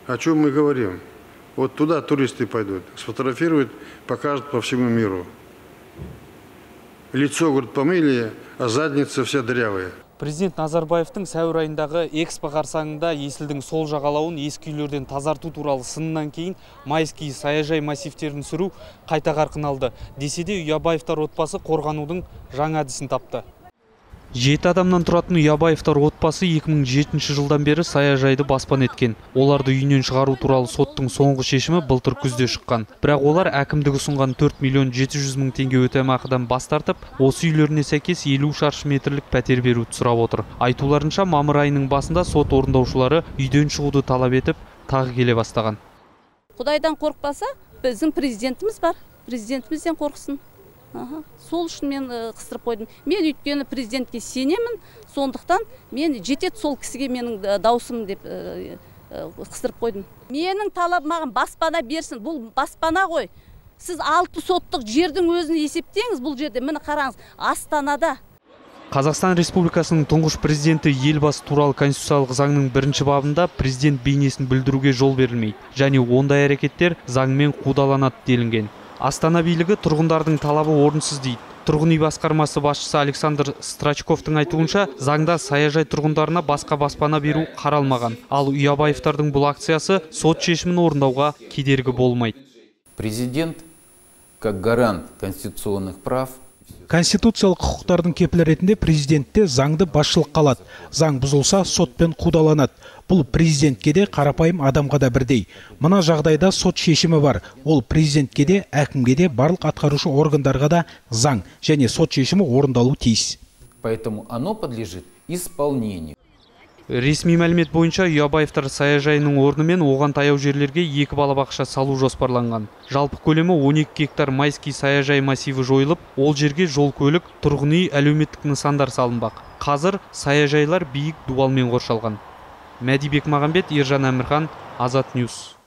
О чем мы говорим? Вот туда туристы пойдут, сфотографируют, покажут по всему миру. Лицо, говорит, помыли, а задница вся дырявая. Президент Назарбаевтың сәуір айындағы экспо қарсаңында Есілдің сол жағалауын ескі үйлерден тазарту туралы сынынан кейін Майский саяжай массивтерін сүру қайта қарқын алды. Десе де Ұябаевтар отбасы қорғанудың жаңа әдісін тапты. 7 адамнан тұратын Ұябаевтар отбасы 2007 жылдан бері саяжайды баспан еткен. Оларды үйінен шығару туралы соттың соңғы шешімі былтыр күзде шыққан. Бірақ олар әкімдігі ұсынған 4 миллион 700 мың теңге өтемақыдан бас тартып, осы үйлеріне сәйкес 50 шаршы метрлік пәтер беруді сұрап отыр. Айтуларынша, мамыр айының басында сот орындаушылары үйден шығуды талап етіп, тағы келе бастаған. Құдайдан қорықпаса, біздің президентіміз бар. Президентімізден қорқсын. Сол үшін мен қыстырып қойдым. Мен өйткені президентке сенемін, сондықтан мен жетеді сол кісіге менің даусым деп қыстырып қойдым. Менің талабым маған баспана берсін. Бұл баспана ғой. Сіз 6 соттық жердің өзін есептеңіз бұл жерде. Міне қараңыз, Астанада. Қазақстан Республикасының тұңғыш президенті елбасы туралы конституциялық заңның 1-ші бабында президент бейнесін білдіруге жол берілмейді. Және ондай әрекеттер заңмен қудаланады делінген. Астана билігі тұрғындардың талабы орынсыз дейді. Тұрғын үй басқармасы басшысы Александр Страчковтың айтуынша, заңда саяжай тұрғындарына басқа баспана беру қаралмаған. Ал Ұябаевтардың бұл акциясы сот шешімін орындауға кедергі болмайды. Президент, как гарант конституционных прав, конституциялық құқықтардың кепілі ретінде президентте заңды басшылыққа алады. Заң бұзылса, сотпен қудаланады. Бұл президентке де, қарапайым адамға да бірдей. Мына жағдайда сот шешімі бар. Ол президентке де, әкімге де, барлық атқарушы органдарға да заң және сот шешімі орындалу тиіс. Поэтому оно подлежит исполнению. Ресми мәлімет бойынша Ұябаевтар саяжайының орны мен оған таяу жерлерге 2 балабақша салу жоспарланған. Жалпы көлемі 12 гектар Майский саяжай массиві жойылып, ол жерге жол көлік, тұрғын үй, әлеуметтік нысандар салынбақ. Қазір саяжайлар биік дуалмен қоршалған. Мәдибек Мағамбет, Ержан Әмірхан, Азат Ньюс.